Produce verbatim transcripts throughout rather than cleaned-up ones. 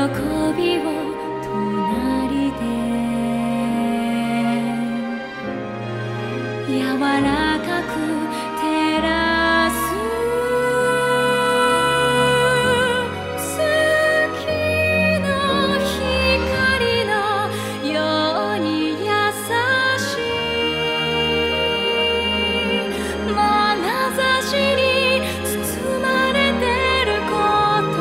びを隣で柔らかく照らす月の光のように優しい眼差しに包まれてること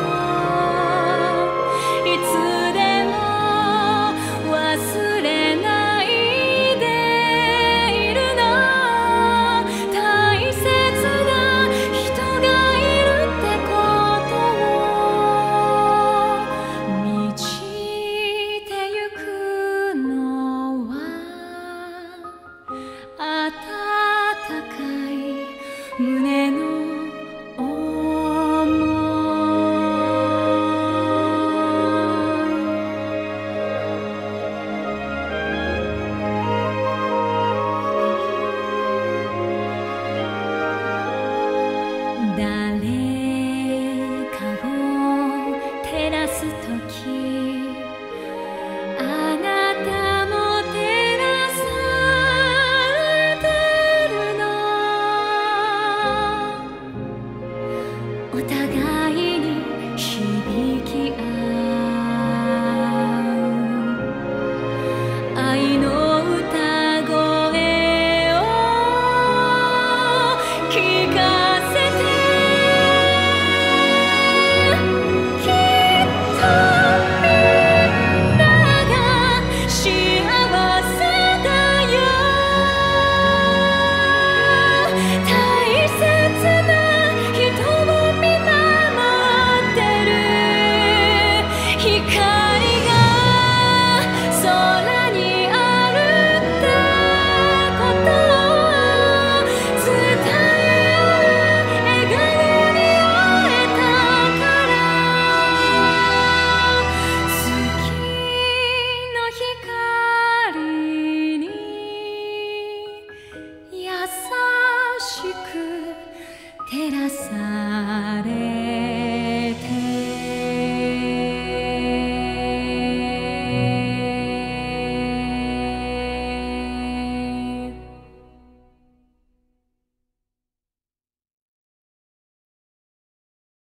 いつでも忘れないでいるの大切な人がいるってことを満ちてゆくのは温かい胸の想い誰かを照らすときあなたも照らされてるのお互